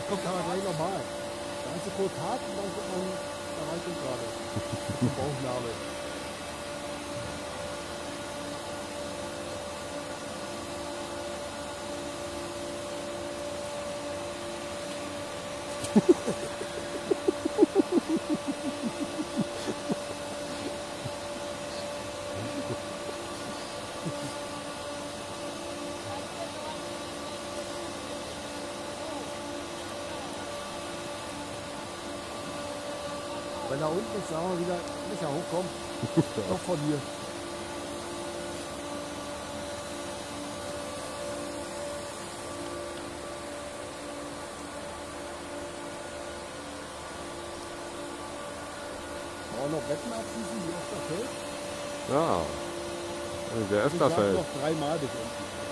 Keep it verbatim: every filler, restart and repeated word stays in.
Das kommt aber gleich normal. Da ist sie kurz hart und dann kommt man da rein und gerade. Bauchnabel. Wenn da unten ist, sagen wir wieder, ist ja hochkommen. Noch von hier. Auch noch Wetten abschließen, wie oft das fällt? Ja, der öfter Ich sag fällt. noch dreimal bis unten.